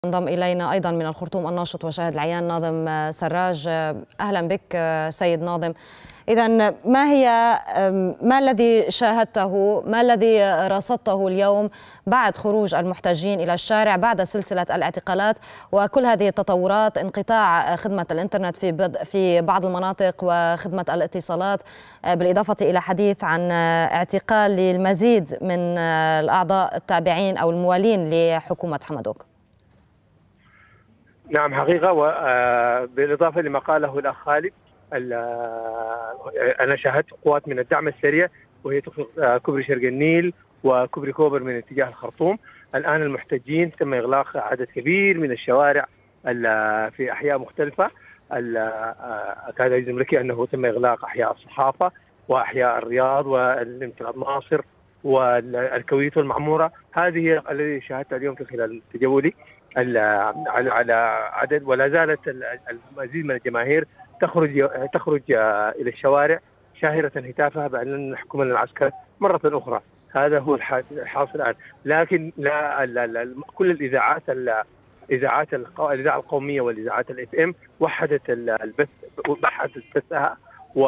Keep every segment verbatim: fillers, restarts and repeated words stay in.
انضم إلينا أيضا من الخرطوم الناشط وشاهد العيان ناظم سراج. أهلا بك سيد ناظم. إذا ما هي ما الذي شاهدته، ما الذي رصدته اليوم بعد خروج المحتجين إلى الشارع بعد سلسلة الاعتقالات وكل هذه التطورات، انقطاع خدمة الإنترنت في في بعض المناطق وخدمة الاتصالات، بالإضافة إلى حديث عن اعتقال للمزيد من الأعضاء التابعين أو الموالين لحكومة حمدوك؟ نعم حقيقة، وبالإضافة لما قاله الأخ خالد، أنا شاهدت قوات من الدعم السريع وهي تخلق كوبري شرق النيل وكوبري كوبر من اتجاه الخرطوم. الآن المحتجين تم إغلاق عدد كبير من الشوارع في أحياء مختلفة. كاد يجزم لك أنه تم إغلاق أحياء الصحافة وأحياء الرياض والامتداد ناصر والكويت والمعمورة. هذه الذي شاهدت اليوم في خلال تجولي على عدد، ولا زالت المزيد من الجماهير تخرج تخرج الى الشوارع شاهرة هتافها بان نحكم العسكر مرة اخرى. هذا هو الحاصل الان، لكن لا, لا, لا كل الاذاعات الاذاعات الاذاعه القوميه والاذاعات الاف ام وحدت البث وحدت بثها و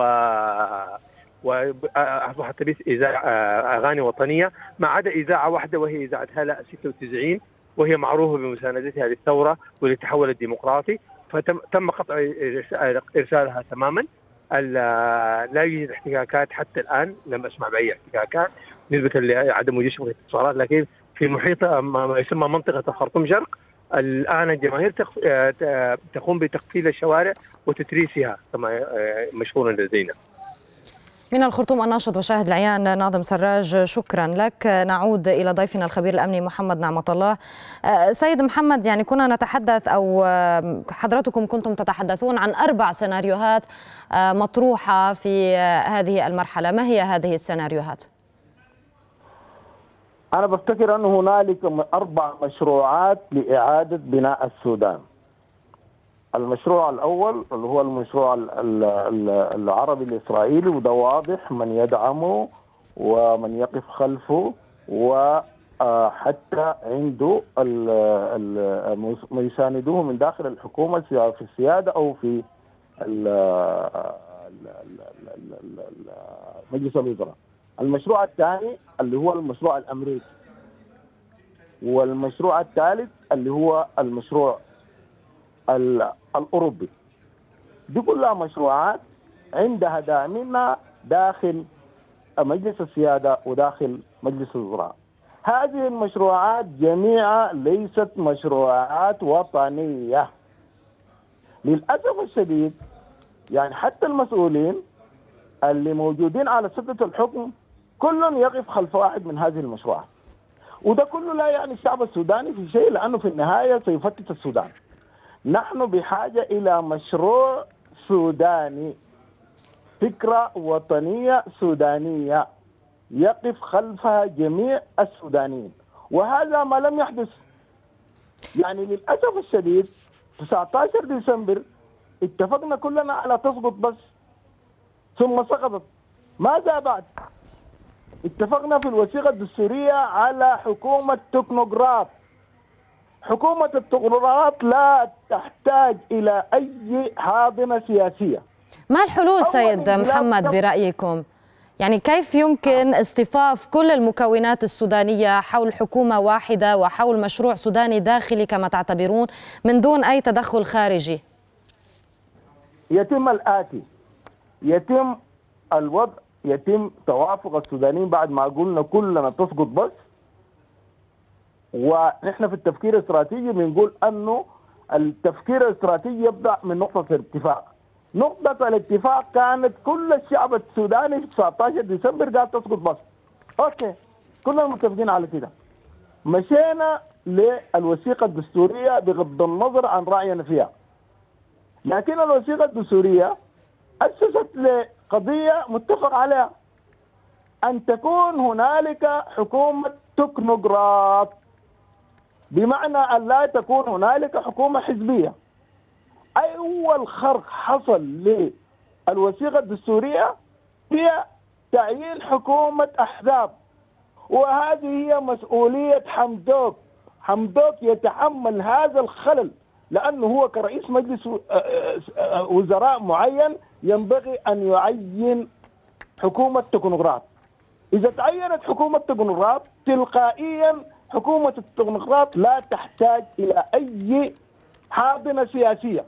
واصبحت تبث اذاعه اغاني وطنيه ما عدا اذاعه واحده وهي اذاعه هلا ستة وتسعين، وهي معروفه بمساندتها للثوره وللتحول الديمقراطي، فتم قطع ارسالها تماما. لا يوجد احتكاكات حتى الان، لم اسمع باي احتكاكات نسبه لعدم وجود شبكه اتصالات، لكن في محيط ما يسمى منطقه الخرطوم شرق الان الجماهير تقوم بتقفيل الشوارع وتتريسها كما مشهور لدينا. من الخرطوم الناشط وشاهد العيان ناظم سراج، شكرا لك. نعود إلى ضيفنا الخبير الأمني محمد نعمة الله. سيد محمد، يعني كنا نتحدث أو حضرتكم كنتم تتحدثون عن أربع سيناريوهات مطروحة في هذه المرحلة، ما هي هذه السيناريوهات؟ أنا بفتكر أن هنالك أربع مشروعات لإعادة بناء السودان. المشروع الأول اللي هو المشروع العربي الإسرائيلي، وده واضح من يدعمه ومن يقف خلفه، وحتى عنده من يساندوه من داخل الحكومة في السيادة أو في مجلس الوزراء. المشروع الثاني اللي هو المشروع الأمريكي، والمشروع الثالث اللي هو المشروع الأوروبي. دي كلها مشروعات عندها داعمين داخل مجلس السيادة وداخل مجلس الوزراء. هذه المشروعات جميعها ليست مشروعات وطنية للأسف الشديد. يعني حتى المسؤولين اللي موجودين على سدة الحكم كلهم يقف خلف واحد من هذه المشروعات، وده كله لا يعني الشعب السوداني في شيء، لأنه في النهاية سيفتت السودان. نحن بحاجة إلى مشروع سوداني، فكرة وطنية سودانية يقف خلفها جميع السودانيين، وهذا ما لم يحدث. يعني للأسف الشديد تسعة عشر ديسمبر اتفقنا كلنا على تسقط بس، ثم سقطت. ماذا بعد؟ اتفقنا في الوثيقة الدستورية على حكومة تكنوقراط. حكومة التكنوقراط لا تحتاج إلى أي حاضنة سياسية. ما الحلول سيد محمد برأيكم؟ يعني كيف يمكن اصطفاف كل المكونات السودانية حول حكومة واحدة وحول مشروع سوداني داخلي كما تعتبرون من دون أي تدخل خارجي؟ يتم الآتي: يتم الوضع، يتم توافق السودانيين بعد ما قلنا كلنا تسقط بس. ونحن في التفكير الاستراتيجي بنقول انه التفكير الاستراتيجي يبدا من نقطه الاتفاق. نقطه الاتفاق كانت كل الشعب السوداني في تسعة عشر ديسمبر قال تسقط بس. اوكي، كلنا متفقين على كده. مشينا للوثيقه الدستوريه بغض النظر عن راينا فيها، لكن الوثيقه الدستوريه اسست لقضيه متفق عليها، ان تكون هنالك حكومه تكنوقراط، بمعنى أن لا تكون هنالك حكومة حزبية. أول خرق حصل للوثيقة الدستورية هي تعيين حكومة أحزاب، وهذه هي مسؤولية حمدوك. حمدوك يتحمل هذا الخلل، لأنه هو كرئيس مجلس وزراء معين ينبغي أن يعين حكومة تكنوقراط. إذا تعينت حكومة تكنوقراط تلقائيا حكومة التكنوقراط لا تحتاج إلى أي حاضنة سياسية.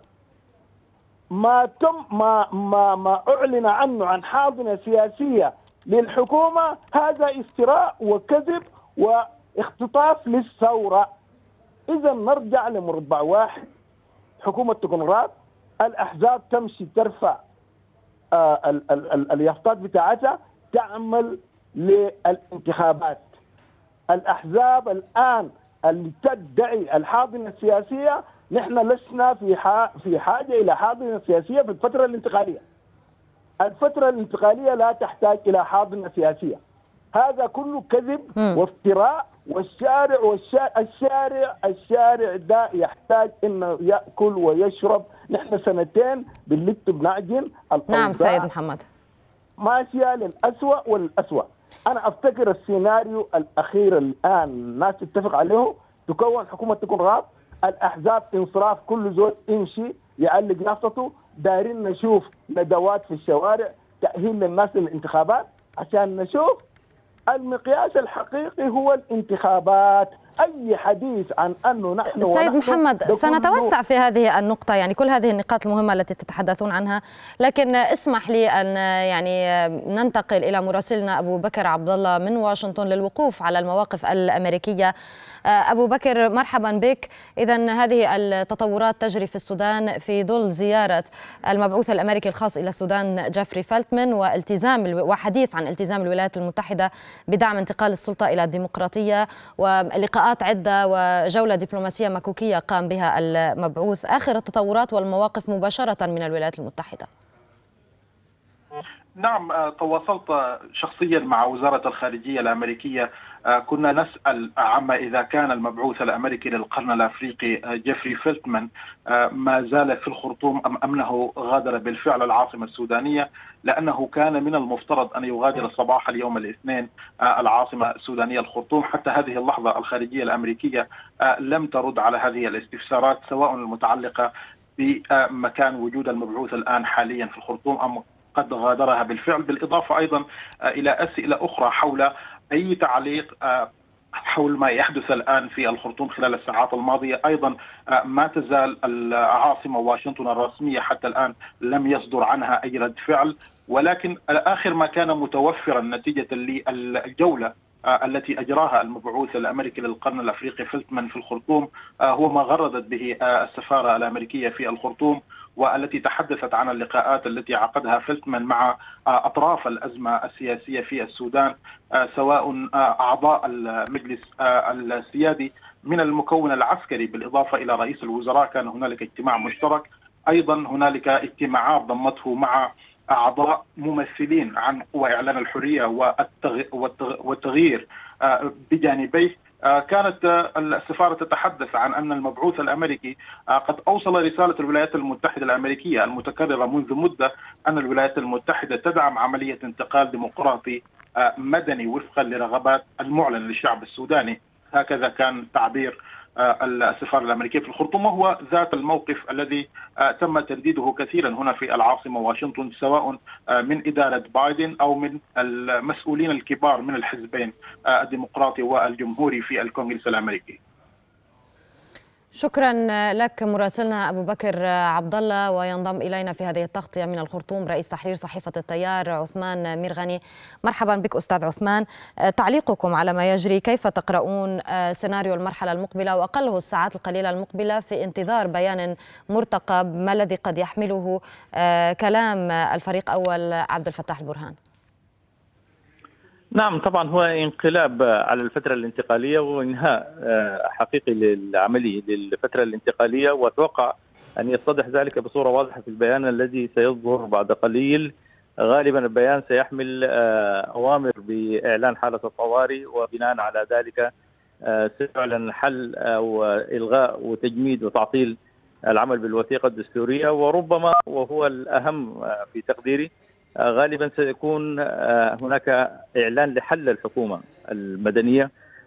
ما تم ما ما ما أعلن عنه عن حاضنة سياسية للحكومة هذا افتراء وكذب واختطاف للثورة. إذا نرجع لمربع واحد، حكومة تكنوقراط الأحزاب تمشي ترفع آه ال ال ال اليافطات بتاعتها تعمل للانتخابات. الأحزاب الآن اللي تدعي الحاضنة السياسية نحن لسنا في في حاجة إلى حاضنة سياسية في الفترة الانتقالية. الفترة الانتقالية لا تحتاج إلى حاضنة سياسية. هذا كله كذب وافتراء، والشارع والشارع الشارع الشارع ده يحتاج انه ياكل ويشرب. نحن سنتين بنلت بنعجن. نعم سيد محمد. ماشيه للأسوأ والأسوأ. انا افتكر السيناريو الاخير الان الناس تتفق عليه، تكون حكومه تكنوقراط، الاحزاب انصراف، كل زول يمشي يعلق يافطته، دايرين نشوف ندوات في الشوارع تاهيل للناس للانتخابات عشان نشوف. المقياس الحقيقي هو الانتخابات. أي حديث عن أنه نحن سيد محمد سنتوسع في هذه النقطة، يعني كل هذه النقاط المهمة التي تتحدثون عنها، لكن اسمح لي أن يعني ننتقل إلى مراسلنا أبو بكر عبد الله من واشنطن للوقوف على المواقف الأمريكية. أبو بكر مرحبا بك. إذن هذه التطورات تجري في السودان في ظل زيارة المبعوث الأمريكي الخاص إلى السودان جيفري فلتمان والتزام وحديث عن التزام الولايات المتحدة بدعم انتقال السلطة إلى الديمقراطية، ولقاءات عدة وجولة دبلوماسية مكوكية قام بها المبعوث. آخر التطورات والمواقف مباشرة من الولايات المتحدة. نعم، تواصلت شخصيا مع وزارة الخارجية الأمريكية. كنا نسأل عما إذا كان المبعوث الأمريكي للقرن الأفريقي جيفري فلتمان ما زال في الخرطوم أم أنه غادر بالفعل العاصمة السودانية، لأنه كان من المفترض أن يغادر صباح اليوم الاثنين العاصمة السودانية الخرطوم. حتى هذه اللحظة الخارجية الأمريكية لم ترد على هذه الاستفسارات، سواء المتعلقة بمكان وجود المبعوث الآن حاليا في الخرطوم أم قد غادرها بالفعل، بالإضافة أيضا إلى أسئلة أخرى حول أي تعليق حول ما يحدث الآن في الخرطوم خلال الساعات الماضية. أيضا ما تزال العاصمة واشنطن الرسمية حتى الآن لم يصدر عنها أي رد فعل، ولكن آخر ما كان متوفرا نتيجة للجولة التي أجراها المبعوث الأمريكي للقرن الأفريقي فلتمان في الخرطوم هو ما غردت به السفارة الأمريكية في الخرطوم، والتي تحدثت عن اللقاءات التي عقدها فلتمان مع أطراف الأزمة السياسية في السودان، سواء أعضاء المجلس السيادي من المكون العسكري بالإضافة إلى رئيس الوزراء. كان هنالك اجتماع مشترك، أيضا هنالك اجتماعات ضمته مع أعضاء ممثلين عن قوى إعلان الحرية والتغيير بجانبيه. كانت السفارة تتحدث عن أن المبعوث الأمريكي قد أوصل رسالة الولايات المتحدة الأمريكية المتكررة منذ مدة أن الولايات المتحدة تدعم عملية انتقال ديمقراطي مدني وفقا لرغبات المعلن للشعب السوداني. هكذا كان تعبير السفارة الأمريكية في الخرطوم، وهو ذات الموقف الذي تم ترديده كثيرا هنا في العاصمة واشنطن، سواء من إدارة بايدن أو من المسؤولين الكبار من الحزبين الديمقراطي والجمهوري في الكونغرس الأمريكي. شكرا لك مراسلنا أبو بكر عبد الله. وينضم إلينا في هذه التغطية من الخرطوم رئيس تحرير صحيفة التيار عثمان ميرغني. مرحبا بك أستاذ عثمان. تعليقكم على ما يجري، كيف تقرؤون سيناريو المرحلة المقبلة وأقله الساعات القليلة المقبلة في انتظار بيان مرتقب ما الذي قد يحمله كلام الفريق أول عبد الفتاح البرهان؟ نعم، طبعا هو انقلاب على الفترة الانتقالية وانهاء حقيقي للعملية للفترة الانتقالية، واتوقع أن يتضح ذلك بصورة واضحة في البيان الذي سيصدر بعد قليل. غالبا البيان سيحمل أوامر بإعلان حالة الطوارئ، وبناء على ذلك سيعلن حل أو إلغاء وتجميد وتعطيل العمل بالوثيقة الدستورية، وربما وهو الأهم في تقديري غالبا سيكون هناك إعلان لحل الحكومة المدنية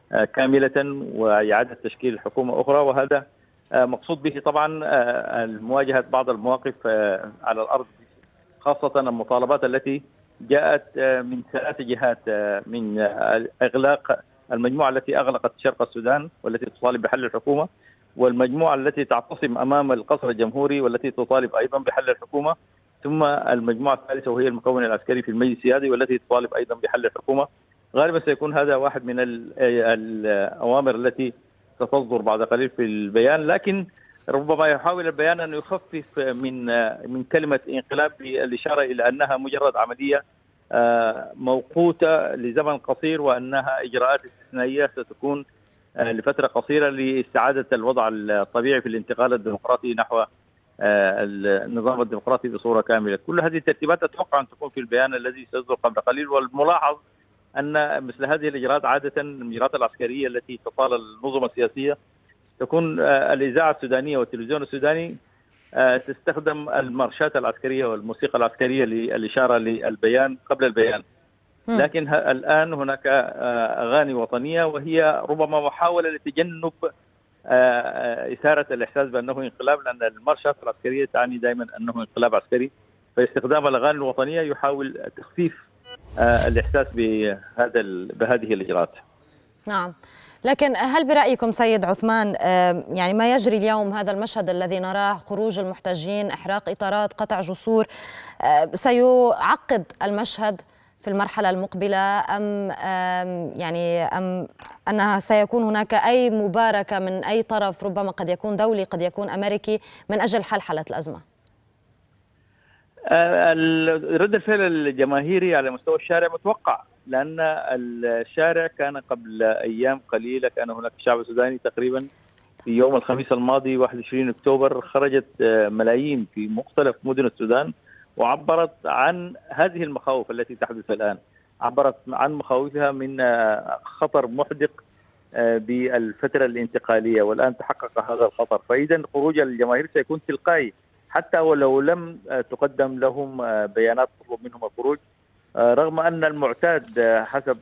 كاملة وإعادة تشكيل حكومة أخرى، وهذا مقصود به طبعا مواجهة بعض المواقف على الأرض، خاصة المطالبات التي جاءت من ثلاث جهات، من إغلاق المجموعة التي أغلقت شرق السودان والتي تطالب بحل الحكومة، والمجموعة التي تعتصم أمام القصر الجمهوري والتي تطالب أيضا بحل الحكومة، ثم المجموعة الثالثة وهي المكون العسكري في المجلس السيادي والتي تطالب أيضا بحل الحكومة. غالبا سيكون هذا واحد من الأوامر التي ستصدر بعد قليل في البيان، لكن ربما يحاول البيان أن يخفف من من كلمة انقلاب بالإشارة إلى أنها مجرد عملية موقوتة لزمن قصير، وأنها إجراءات استثنائية ستكون لفترة قصيرة لاستعادة الوضع الطبيعي في الانتقال الديمقراطي نحو النظام الديمقراطي بصورة كاملة. كل هذه الترتيبات أتوقع أن تكون في البيان الذي سيصدر قبل قليل. والملاحظ أن مثل هذه الإجراءات عادة الإجراءات العسكرية التي تطال النظم السياسية تكون الإذاعة السودانية والتلفزيون السوداني تستخدم المارشات العسكرية والموسيقى العسكرية للإشارة للبيان قبل البيان، لكن الآن هناك أغاني وطنية، وهي ربما محاولة لتجنب إثارة الإحساس بأنه انقلاب، لأن المارشات العسكرية تعني دائما أنه انقلاب عسكري، فاستخدام الأغاني الوطنية يحاول تخفيف الإحساس بهذا بهذه الإجراءات. نعم، لكن هل برأيكم سيد عثمان يعني ما يجري اليوم، هذا المشهد الذي نراه، خروج المحتجين، إحراق إطارات، قطع جسور، سيعقد المشهد في المرحلة المقبلة، أم يعني أم أنها سيكون هناك أي مباركة من أي طرف، ربما قد يكون دولي قد يكون أمريكي، من أجل حلحلة الأزمة؟ رد الفعل الجماهيري على مستوى الشارع متوقع، لأن الشارع كان قبل أيام قليلة كان هناك شعب سوداني تقريبا في يوم الخميس الماضي واحد وعشرين أكتوبر خرجت ملايين في مختلف مدن السودان وعبرت عن هذه المخاوف التي تحدث الآن، عبرت عن مخاوفها من خطر محدق بالفترة الانتقالية، والآن تحقق هذا الخطر. فإذا خروج الجماهير سيكون تلقائي، حتى ولو لم تقدم لهم بيانات تطلب منهم الخروج، رغم أن المعتاد حسب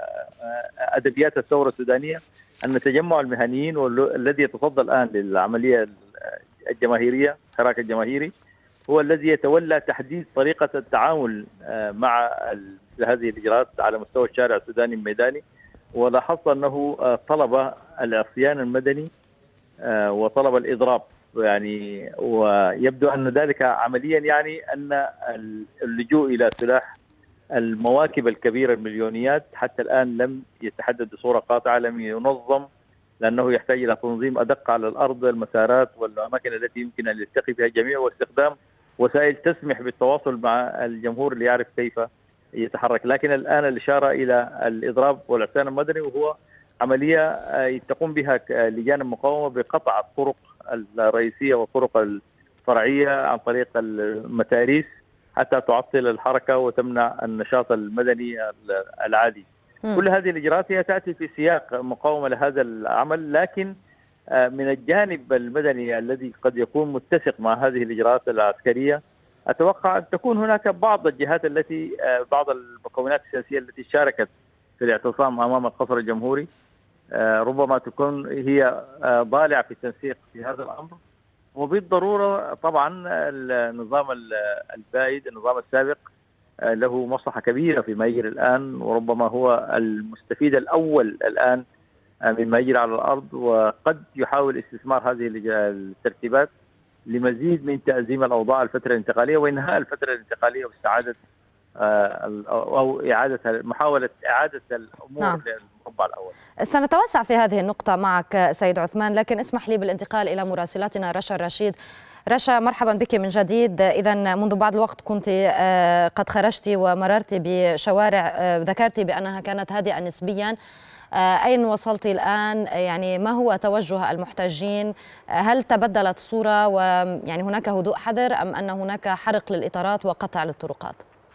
أدبيات الثورة السودانية أن تجمع المهنيين والذي يتصدى الآن للعملية الجماهيرية، الحراك الجماهيري، هو الذي يتولى تحديد طريقة التعامل مع هذه الإجراءات على مستوى الشارع السوداني الميداني. ولاحظت أنه طلب العصيان المدني وطلب الإضراب، يعني ويبدو أن ذلك عمليا يعني أن اللجوء إلى سلاح المواكب الكبيرة المليونيات حتى الآن لم يتحدد بصورة قاطعة، لم ينظم، لأنه يحتاج إلى تنظيم أدق على الأرض، المسارات والأماكن التي يمكن أن يلتقي بها الجميع، واستخدام وسائل تسمح بالتواصل مع الجمهور ليعرف كيف يتحرك. لكن الآن الإشارة إلى الإضراب والعصيان المدني، وهو عملية تقوم بها لجان المقاومة بقطع الطرق الرئيسية والطرق الفرعية عن طريق المتاريس حتى تعطل الحركة وتمنع النشاط المدني العادي. م. كل هذه الإجراءات هي تأتي في سياق مقاومة لهذا العمل، لكن من الجانب المدني الذي قد يكون متسق مع هذه الإجراءات العسكرية، أتوقع أن تكون هناك بعض الجهات التي بعض المكونات السياسية التي شاركت في الاعتصام أمام القصر الجمهوري ربما تكون هي ضالعة في التنسيق في هذا الأمر. وبالضرورة طبعا النظام البائد، النظام السابق، له مصلحة كبيرة فيما يجري الآن، وربما هو المستفيد الأول الآن مما يجري على الأرض، وقد يحاول استثمار هذه الترتيبات لمزيد من تأزيم الأوضاع الفترة الانتقالية وإنهاء الفترة الانتقالية واستعادة أو إعادة محاولة إعادة الأمور نعم. للمربع الأول. سنتوسع في هذه النقطة معك سيد عثمان، لكن اسمح لي بالانتقال إلى مراسلتنا رشا الرشيد. رشا، مرحبا بك من جديد. إذا منذ بعض الوقت كنت قد خرجت ومررت بشوارع ذكرت بأنها كانت هادئة نسبيا، أين وصلت الآن؟ يعني ما هو توجه المحتجين؟ هل تبدلت الصورة ويعني هناك هدوء حذر، أم أن هناك حرق للإطارات وقطع للطرقات؟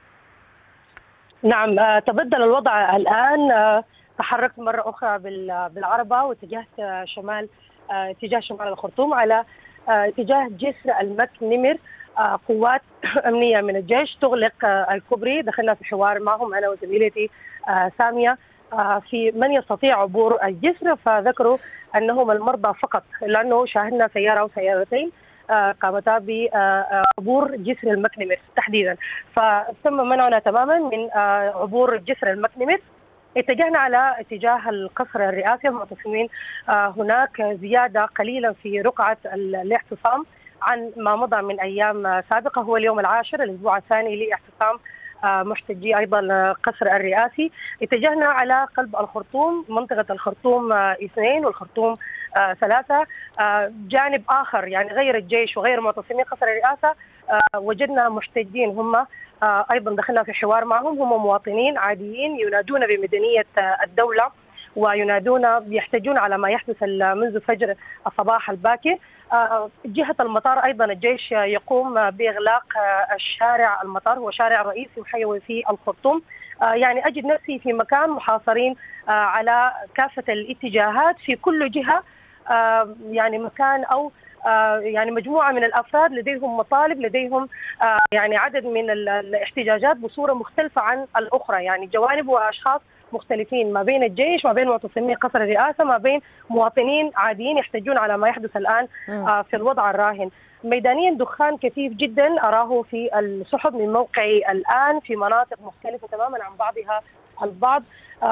نعم، تبدل الوضع الآن. تحركت مرة أخرى بالعربة واتجهت شمال اتجاه شمال الخرطوم على اتجاه جسر المك نمر. قوات أمنية من الجيش تغلق الكوبري، دخلنا في حوار معهم أنا وزميلتي سامية في من يستطيع عبور الجسر، فذكروا أنهم المرضى فقط، لأنه شاهدنا سيارة أو سيارتين قامتا بعبور جسر المكنمر تحديدا، فتم منعنا تماما من عبور جسر المكنمر. اتجهنا على اتجاه القصر الرئاسي المعتصمين. هناك زيادة قليلا في رقعة الاعتصام عن ما مضى من أيام سابقة، هو اليوم العاشر الأسبوع الثاني لاعتصام محتجي أيضا قصر الرئاسي. اتجهنا على قلب الخرطوم، منطقة الخرطوم اثنين والخرطوم ثلاثة. جانب آخر يعني غير الجيش وغير معتصمين قصر الرئاسة، وجدنا محتجين هم أيضا دخلنا في حوار معهم، هم مواطنين عاديين ينادون بمدنية الدولة وينادون يحتجون على ما يحدث منذ فجر الصباح الباكر. جهة المطار أيضا الجيش يقوم بإغلاق الشارع المطار، هو شارع رئيسي وحيوي في الخرطوم. يعني أجد نفسي في مكان محاصرين على كافة الاتجاهات، في كل جهة يعني مكان أو يعني مجموعة من الأفراد لديهم مطالب، لديهم يعني عدد من الاحتجاجات بصورة مختلفة عن الأخرى، يعني جوانب وأشخاص مختلفين ما بين الجيش، ما بين معتصمي قصر الرئاسة، ما بين مواطنين عاديين يحتجون على ما يحدث الآن في الوضع الراهن. ميدانيا دخان كثيف جدا أراه في السحب من موقعي الآن في مناطق مختلفة تماما عن بعضها البعض.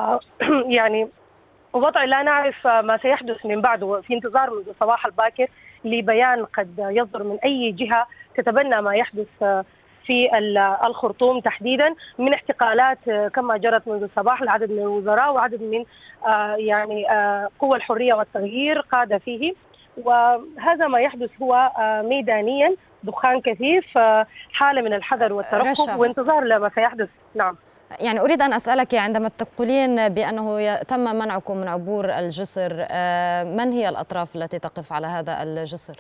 يعني وضع لا نعرف ما سيحدث من بعده، في انتظار منذ الصباح الباكر لبيان قد يصدر من أي جهة تتبنى ما يحدث في الخرطوم تحديدا من احتقالات كما جرت منذ الصباح لعدد من الوزراء وعدد من يعني قوى الحرية والتغيير قاد فيه. وهذا ما يحدث هو ميدانيا دخان كثيف، حالة من الحذر والترقب وانتظار لما سيحدث. نعم، يعني أريد أن أسألك عندما تقولين بأنه تم منعكم من عبور الجسر، من هي الأطراف التي تقف على هذا الجسر؟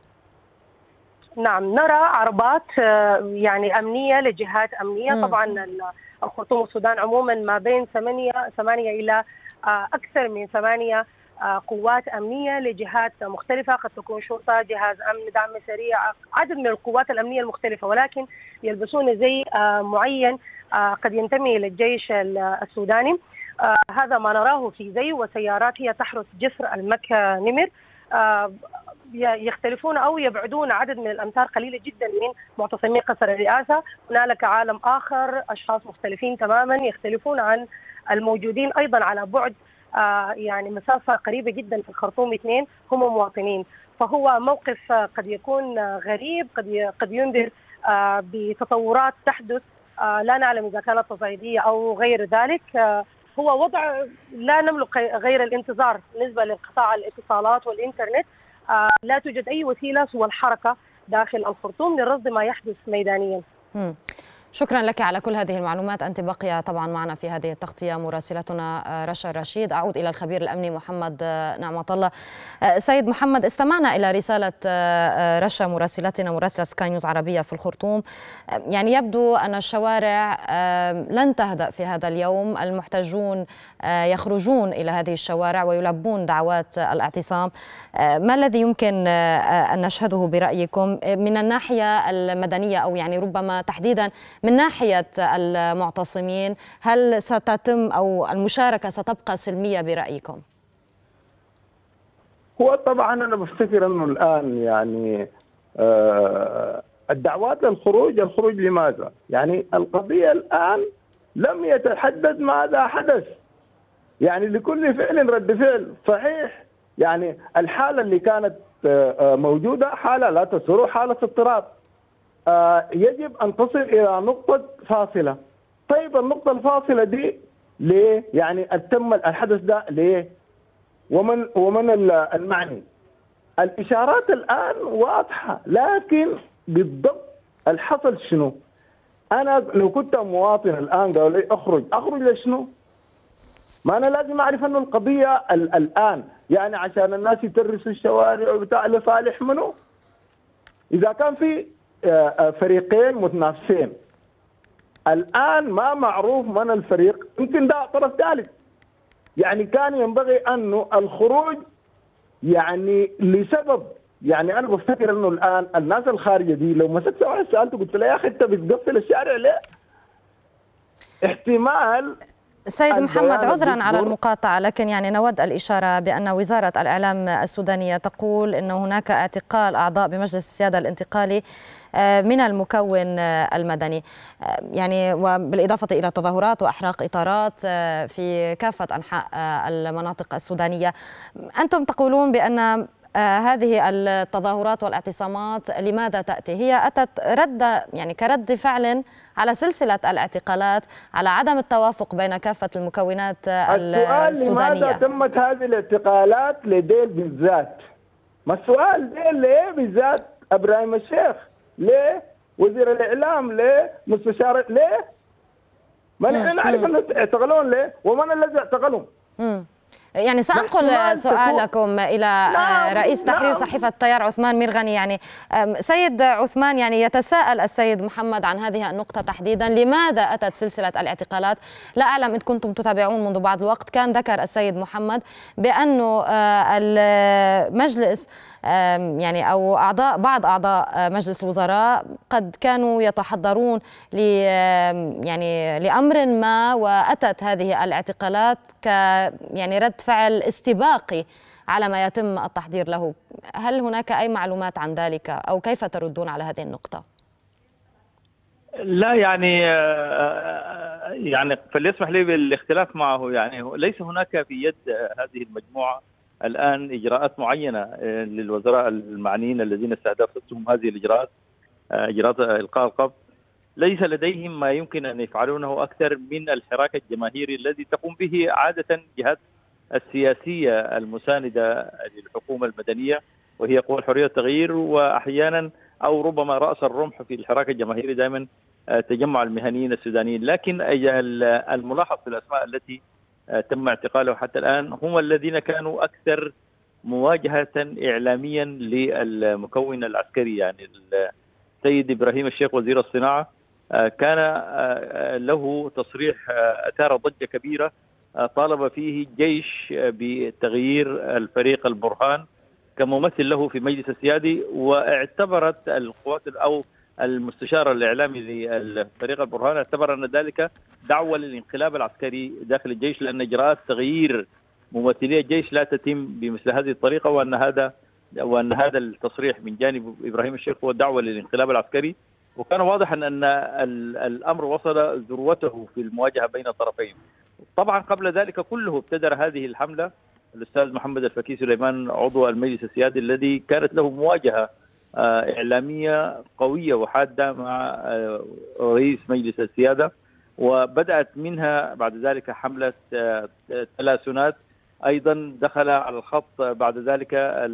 نعم، نرى عربات يعني أمنية لجهات أمنية. م. طبعا الخرطوم والسودان عموما ما بين ثمانية ثمانية إلى أكثر من ثمانية قوات أمنية لجهات مختلفة، قد تكون شرطة، جهاز أمن، دعم سريع، عدد من القوات الأمنية المختلفة، ولكن يلبسون زي معين قد ينتمي إلى الجيش السوداني. هذا ما نراه في زي وسيارات هي تحرس جسر المكنمر، يختلفون أو يبعدون عدد من الأمتار قليلة جدا من معتصمي قصر الرئاسة. هنالك عالم آخر، أشخاص مختلفين تماما يختلفون عن الموجودين أيضا على بعد يعني مسافة قريبة جدا في الخرطوم اثنين، هم مواطنين. فهو موقف قد يكون غريب، قد قد ينذر بتطورات تحدث لا نعلم إذا كانت تصعيدية أو غير ذلك. هو وضع لا نملك غير الانتظار بالنسبة لانقطاع الاتصالات والإنترنت. لا توجد أي وسيلة سوى الحركة داخل الخرطوم لرصد ما يحدث ميدانيا. م. شكرا لك على كل هذه المعلومات. أنت باقية طبعا معنا في هذه التغطية مراسلتنا رشا رشيد. أعود إلى الخبير الأمني محمد نعمة الله. سيد محمد، استمعنا إلى رسالة رشا مراسلتنا مراسلة سكاي نيوز عربية في الخرطوم. يعني يبدو أن الشوارع لن تهدأ في هذا اليوم، المحتجون يخرجون إلى هذه الشوارع ويلبون دعوات الاعتصام. ما الذي يمكن أن نشهده برأيكم من الناحية المدنية، أو يعني ربما تحديدا من ناحية المعتصمين؟ هل ستتم أو المشاركة ستبقى سلمية برأيكم؟ هو طبعا أنا بفتكر أنه الآن يعني آه الدعوات للخروج، الخروج لماذا؟ يعني القضية الآن لم يتحدد ماذا حدث، يعني لكل فعل رد فعل. صحيح يعني الحالة اللي كانت آه موجودة حالة لا تسر، حالة اضطراب. آه يجب أن تصل إلى نقطة فاصلة. طيب النقطة الفاصلة دي ليه؟ يعني تم الحدث ده ليه؟ ومن ومن المعني؟ الإشارات الآن واضحة، لكن بالضبط الحصل شنو؟ أنا لو كنت مواطن الآن قالوا لي أخرج، أخرج لشنو؟ ما أنا لازم أعرف أنه القضية الآن يعني عشان الناس يترسوا الشوارع وبتاع لصالح منو؟ إذا كان في فريقين متنافسين الآن ما معروف من الفريق، يمكن ده طرف ثالث. يعني كان ينبغي أنه الخروج يعني لسبب، يعني أنا بفتكر أنه الآن الناس الخارجة دي لو مسكت واحد سألته قلت له يا أخي أنت بتقفل الشارع ليه؟ احتمال سيد محمد، عذرا على المقاطعة، لكن يعني نود الإشارة بأن وزارة الإعلام السودانية تقول أن هناك اعتقال أعضاء بمجلس السيادة الانتقالي من المكون المدني، يعني وبالإضافة إلى تظاهرات وأحراق إطارات في كافة أنحاء المناطق السودانية. أنتم تقولون بأن هذه التظاهرات والاعتصامات لماذا تأتي؟ هي أتت رد يعني كرد فعل على سلسلة الاعتقالات، على عدم التوافق بين كافة المكونات السودانية. السؤال لماذا تمت هذه الاعتقالات لديل بالذات؟ ما السؤال ديل ليه بالذات إبراهيم الشيخ؟ ليه وزير الإعلام؟ ليه مستشار؟ ليه؟ ما نحن نعرف أن اعتقلون ليه؟ ومن الذي اعتقلهم؟ يعني سأنقل سؤالكم إلى نعم رئيس تحرير نعم صحيفة التيار عثمان ميرغني. يعني سيد عثمان، يعني يتساءل السيد محمد عن هذه النقطة تحديدا، لماذا أتت سلسلة الاعتقالات؟ لا أعلم إن كنتم تتابعون منذ بعض الوقت، كان ذكر السيد محمد بأنه المجلس يعني أو أعضاء بعض أعضاء مجلس الوزراء قد كانوا يتحضرون ل يعني لأمر ما، وأتت هذه الاعتقالات ك يعني رد فعل استباقي على ما يتم التحضير له. هل هناك أي معلومات عن ذلك أو كيف تردون على هذه النقطة؟ لا يعني يعني فليسمح لي بالاختلاف معه. يعني ليس هناك في يد هذه المجموعة الآن إجراءات معينة للوزراء المعنيين الذين استهدفتهم هذه الإجراءات، إجراءات إلقاء القبض. ليس لديهم ما يمكن أن يفعلونه أكثر من الحراك الجماهيري الذي تقوم به عادة الجهات السياسية المساندة للحكومة المدنية، وهي قوى الحرية والتغيير، وأحيانا أو ربما رأس الرمح في الحراك الجماهيري دائما تجمع المهنيين السودانيين. لكن الملاحظ في الأسماء التي تم اعتقاله حتى الآن هم الذين كانوا أكثر مواجهة إعلاميا للمكون العسكري. يعني السيد إبراهيم الشيخ وزير الصناعة كان له تصريح أثار ضجة كبيرة، طالب فيه الجيش بتغيير الفريق البرهان كممثل له في مجلس السيادي، واعتبرت القوات أو المستشار الإعلامي للفريق البرهان اعتبر أن ذلك دعوة للانقلاب العسكري داخل الجيش، لأن إجراءات تغيير ممثلي الجيش لا تتم بمثل هذه الطريقة، وأن هذا وأن هذا التصريح من جانب إبراهيم الشيخ هو دعوة للانقلاب العسكري. وكان واضحا أن الأمر وصل ذروته في المواجهة بين الطرفين. طبعا قبل ذلك كله ابتدر هذه الحملة الأستاذ محمد الفكي سليمان عضو المجلس السيادي الذي كانت له مواجهة إعلامية قوية وحادة مع رئيس مجلس السيادة، وبدأت منها بعد ذلك حملة تلاسنات. أيضا دخل على الخط بعد ذلك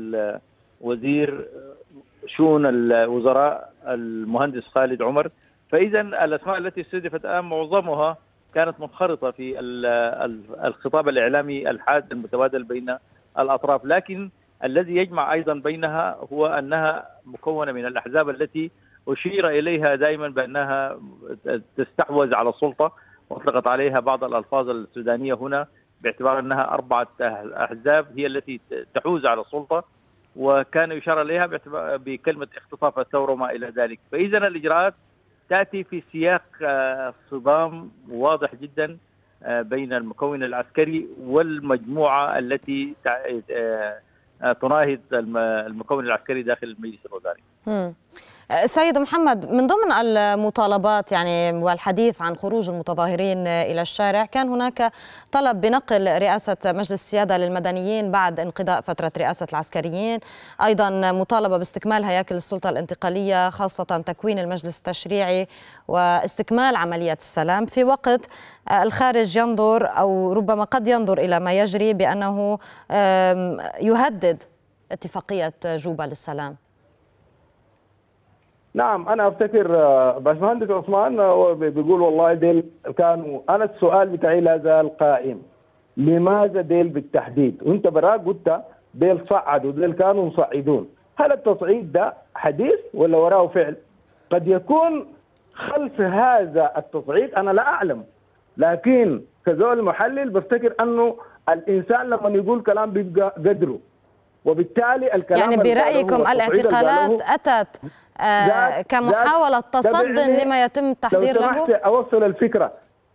الوزير شؤون الوزراء المهندس خالد عمر. فإذا الأسماء التي استهدفت الآن معظمها كانت منخرطة في الخطاب الإعلامي الحاد المتبادل بين الأطراف، لكن الذي يجمع أيضا بينها هو أنها مكونة من الأحزاب التي أشير إليها دائما بأنها تستحوذ على السلطة، واطلقت عليها بعض الألفاظ السودانية هنا باعتبار أنها أربعة أحزاب هي التي تحوز على السلطة، وكان يشار إليها بكلمة اختطاف الثورة وما إلى ذلك. فإذا الإجراءات تأتي في سياق صدام واضح جدا بين المكون العسكري والمجموعة التي تناهض المكون العسكري داخل المجلس الوزاري. سيد محمد، من ضمن المطالبات يعني والحديث عن خروج المتظاهرين إلى الشارع كان هناك طلب بنقل رئاسة مجلس السيادة للمدنيين بعد انقضاء فترة رئاسة العسكريين، أيضا مطالبة باستكمال هياكل السلطة الانتقالية خاصة تكوين المجلس التشريعي واستكمال عملية السلام، في وقت الخارج ينظر أو ربما قد ينظر إلى ما يجري بأنه يهدد اتفاقية جوبا للسلام. نعم، أنا أفتكر باشمهندس عثمان بيقول والله ديل كانوا، أنا السؤال بتاعي لا زال قائم، لماذا ديل بالتحديد؟ وأنت براك قلت ديل صعدوا، ديل كانوا مصعدون. هل التصعيد ده حديث ولا وراه فعل؟ قد يكون خلف هذا التصعيد أنا لا أعلم، لكن كزول محلل بفتكر أنه الإنسان لما يقول كلام بيبقى قدره، وبالتالي الكلام يعني برأيكم الاعتقالات أتت آه كمحاولة تصد لما يتم التحضير له؟ لو سمحت أوصل الفكرة،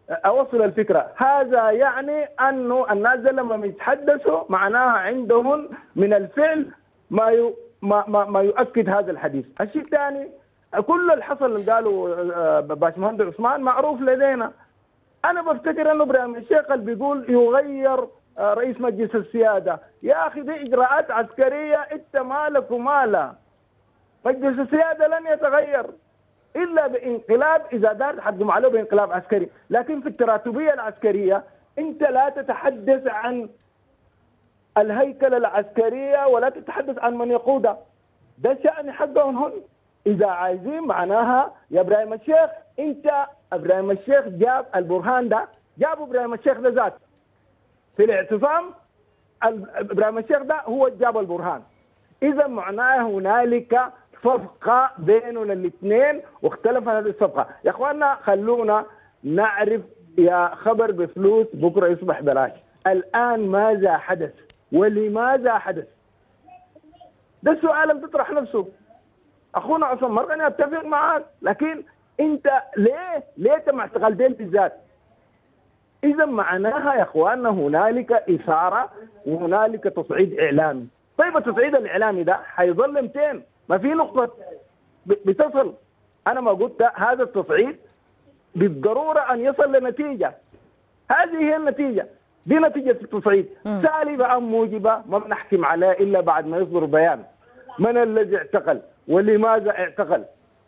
اوصل الفكره، هذا يعني انه الناس لما يتحدثوا معناها عندهم من الفعل ما ي... ما ما, ما يؤكد هذا الحديث. الشيء الثاني، كل اللي حصل اللي قالوا باشمهندس عثمان معروف لدينا. انا بفتكر انه ابراهيم الشيخ اللي بيقول يغير رئيس مجلس السياده، يا اخي دي اجراءات عسكريه، انت مالك ومالها. مجلس السياده لن يتغير الا بانقلاب، اذا دار تحكم عليه بانقلاب عسكري، لكن في التراتبيه العسكريه انت لا تتحدث عن الهيكله العسكريه ولا تتحدث عن من يقودها. ده شأن حقهم هم. اذا عايزين معناها يا ابراهيم الشيخ، انت ابراهيم الشيخ جاب البرهان ده، جاب ابراهيم الشيخ ده ذات في الاعتصام. ابراهيم الشيخ ده هو جاب البرهان. اذا معناه هنالك صفقه بيننا الاثنين واختلفت هذه الصفقه. يا اخواننا خلونا نعرف، يا خبر بفلوس بكره يصبح بلاش. الان ماذا حدث ولماذا حدث؟ ده السؤال اللي بيطرح نفسه. اخونا عصام مرغني اتفق معك، لكن انت ليه ليه تم اعتقالتين بالذات؟ اذا معناها يا اخواننا هنالك اثاره وهنالك تصعيد اعلامي. طيب التصعيد الاعلامي ده حيظل مئتين، ما في نقطه بتصل. انا ما قلت هذا التصعيد بالضروره ان يصل لنتيجه. هذه هي النتيجه، دي نتيجه التصعيد. سالبه ام موجبه ما بنحكم عليه الا بعد ما يصدر بيان من الذي اعتقل ولماذا اعتقل.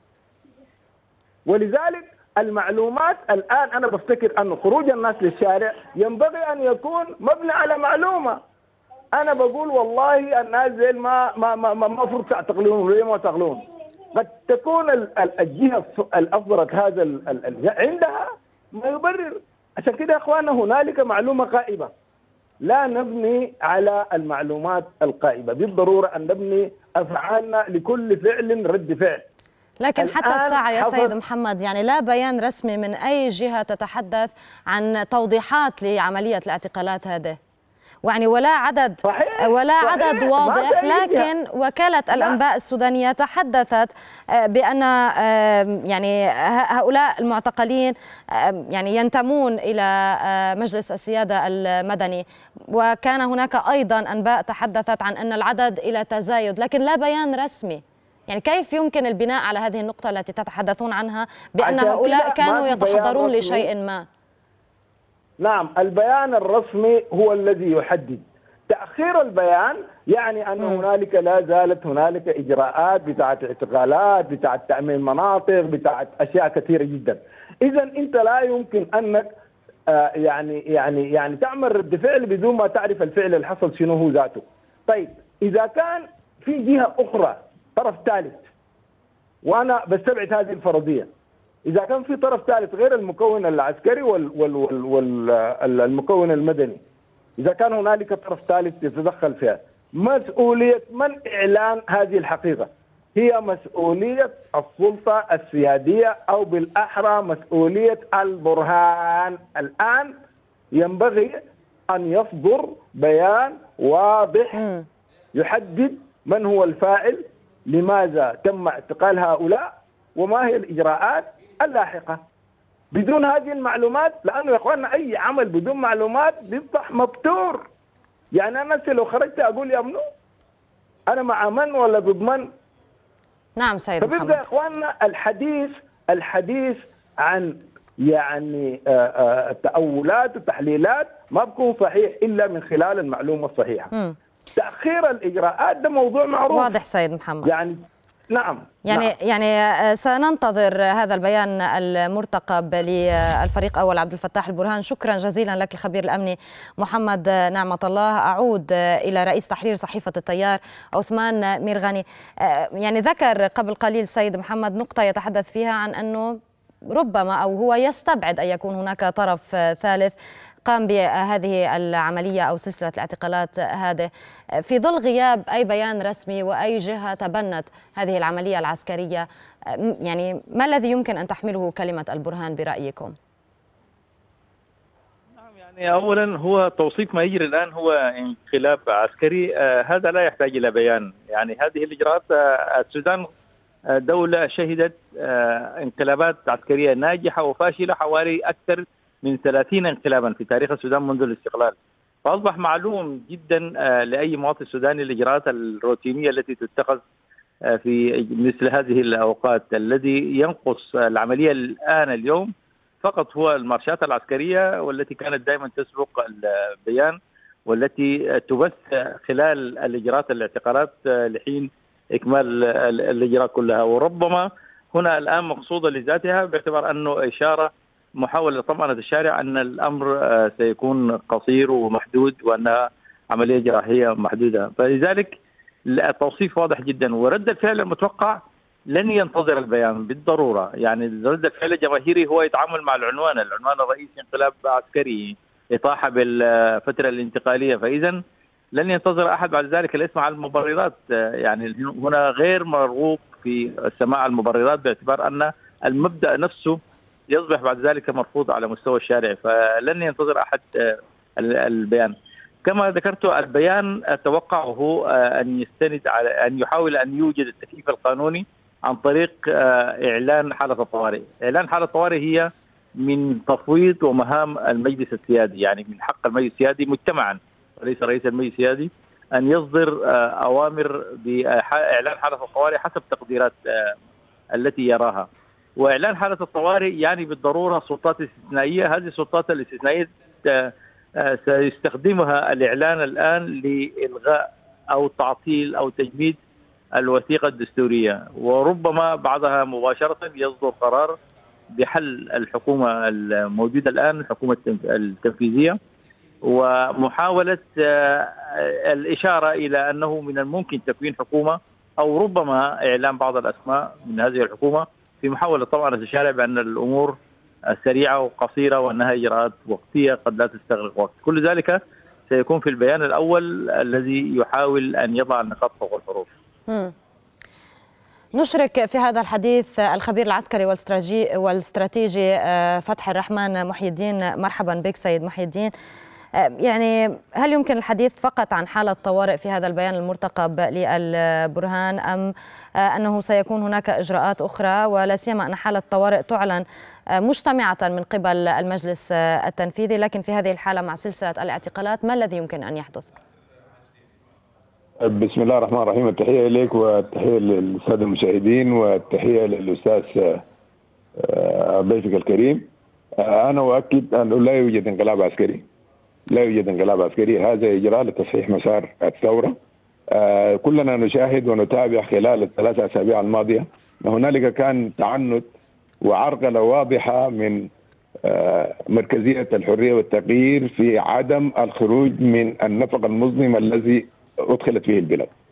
ولذلك المعلومات الان انا بفتكر ان خروج الناس للشارع ينبغي ان يكون مبني على معلومه. انا بقول والله الناس زي ما ما ما ما المفروض تعتقلون وليه ما تعتقلون. قد تكون الجهه اللي اصدرت هذا عندها ما يبرر. عشان كده يا اخواننا هنالك معلومه غائبه. لا نبني على المعلومات الغائبه، بالضروره ان نبني افعالنا لكل فعل رد فعل. لكن حتى الساعة يا سيد محمد يعني لا بيان رسمي من أي جهة تتحدث عن توضيحات لعملية الاعتقالات هذه، يعني ولا عدد صحيح ولا صحيح عدد واضح. لكن وكالة الأنباء السودانية تحدثت بأن يعني هؤلاء المعتقلين يعني ينتمون إلى مجلس السيادة المدني، وكان هناك أيضا أنباء تحدثت عن أن العدد إلى تزايد، لكن لا بيان رسمي. يعني كيف يمكن البناء على هذه النقطة التي تتحدثون عنها بأن هؤلاء كانوا يتحضرون لشيء ما؟ نعم، البيان الرسمي هو الذي يحدد. تأخير البيان يعني أن م. هنالك لا زالت هنالك إجراءات بتاعت اعتقالات، بتاعت تأمين مناطق، بتاعت أشياء كثيرة جدا. إذا أنت لا يمكن أنك آه يعني يعني يعني تعمل رد فعل بدون ما تعرف الفعل اللي حصل شنو هو ذاته. طيب إذا كان في جهة أخرى طرف ثالث، وأنا بستبعد هذه الفرضية، إذا كان في طرف ثالث غير المكون العسكري والمكون المدني، إذا كان هنالك طرف ثالث يتدخل فيها، مسؤولية من إعلان هذه الحقيقة؟ هي مسؤولية السلطة السيادية، أو بالأحرى مسؤولية البرهان. الآن ينبغي أن يصدر بيان واضح يحدد من هو الفاعل، لماذا تم اعتقال هؤلاء، وما هي الإجراءات اللاحقة. بدون هذه المعلومات، لأنه يا أخواننا أي عمل بدون معلومات بيصبح مبتور. يعني أنا لو خرجت أقول يا منو أنا مع من ولا ضد من؟ نعم سيد محمد. فبيبقى يا أخواننا الحديث الحديث عن يعني تأولات وتحليلات ما بكون صحيح إلا من خلال المعلومة الصحيحة. م. تأخير الإجراءات ده موضوع معروف. واضح سيد محمد. يعني نعم يعني نعم. يعني سننتظر هذا البيان المرتقب للفريق أول عبد الفتاح البرهان. شكرا جزيلا لك الخبير الأمني محمد نعمة الله. أعود إلى رئيس تحرير صحيفة التيار عثمان ميرغني. يعني ذكر قبل قليل سيد محمد نقطة يتحدث فيها عن أنه ربما أو هو يستبعد أن يكون هناك طرف ثالث قام بهذه العملية أو سلسلة الاعتقالات هذه في ظل غياب أي بيان رسمي وأي جهة تبنت هذه العملية العسكرية. يعني ما الذي يمكن أن تحمله كلمة البرهان برأيكم؟ نعم، يعني أولا هو توصيف ما يجري الآن هو انقلاب عسكري. آه هذا لا يحتاج إلى بيان. يعني هذه الإجراءات، آه السودان دولة شهدت آه انقلابات عسكرية ناجحة وفاشلة حوالي أكثر من ثلاثين انقلابا في تاريخ السودان منذ الاستقلال. فأصبح معلوم جدا لأي مواطن سوداني الإجراءات الروتينية التي تتخذ في مثل هذه الأوقات. الذي ينقص العملية الآن اليوم فقط هو المارشات العسكرية، والتي كانت دائما تسبق البيان، والتي تبث خلال الإجراءات الاعتقالات لحين إكمال الإجراءات كلها. وربما هنا الآن مقصودة لذاتها، باعتبار أنه إشارة محاولة طمأنة الشارع أن الأمر سيكون قصير ومحدود، وأنها عملية جراحية محدودة. فلذلك التوصيف واضح جدا، ورد الفعل المتوقع لن ينتظر البيان بالضرورة. يعني رد الفعل الجماهيري هو يتعامل مع العنوان، العنوان الرئيسي انقلاب عسكري، إطاحة بالفترة الانتقالية، فإذا لن ينتظر أحد بعد ذلك الاسم على المبررات. يعني هنا غير مرغوب في السماع المبررات، باعتبار أن المبدأ نفسه يصبح بعد ذلك مرفوض على مستوى الشارع، فلن ينتظر أحد البيان. كما ذكرت، البيان أتوقعه أن يستند على أن يحاول أن يوجد التكييف القانوني عن طريق إعلان حالة الطوارئ. إعلان حالة الطوارئ هي من تفويض ومهام المجلس السيادي، يعني من حق المجلس السيادي مجتمعا وليس رئيس المجلس السيادي أن يصدر أوامر بإعلان حالة الطوارئ حسب تقديرات التي يراها. وإعلان حالة الطوارئ يعني بالضرورة سلطات استثنائية. هذه السلطات الاستثنائية سيستخدمها الإعلان الآن لإلغاء أو تعطيل أو تجميد الوثيقة الدستورية، وربما بعدها مباشرة يصدر قرار بحل الحكومة الموجودة الآن، الحكومة التنفيذية، ومحاولة الإشارة إلى أنه من الممكن تكوين حكومة، أو ربما إعلان بعض الأسماء من هذه الحكومة، في محاولة طبعا الشارع بأن الأمور سريعة وقصيرة وأنها إجراءات وقتية قد لا تستغرق وقت. كل ذلك سيكون في البيان الأول الذي يحاول أن يضع النقاط فوق الحروف. نشرك في هذا الحديث الخبير العسكري والاستراتيجي فتحي الرحمن محي الدين. مرحبا بك سيد محي الدين. يعني هل يمكن الحديث فقط عن حالة طوارئ في هذا البيان المرتقب للبرهان، أم أنه سيكون هناك إجراءات أخرى، ولا سيما أن حالة طوارئ تعلن مجتمعة من قبل المجلس التنفيذي، لكن في هذه الحالة مع سلسلة الاعتقالات ما الذي يمكن أن يحدث؟ بسم الله الرحمن الرحيم. التحية إليك والتحية للسادة المشاهدين والتحية للأستاذ ضيفك الكريم. أنا أؤكد أنه لا يوجد انقلاب عسكري، لا يوجد انقلاب عسكري. هذا إجراء لتصحيح مسار الثورة. آه كلنا نشاهد ونتابع خلال الثلاث أسابيع الماضية هنالك كان تعنت وعرقلة واضحة من آه مركزية الحرية والتغيير في عدم الخروج من النفق المظلم الذي أدخلت فيه البلاد.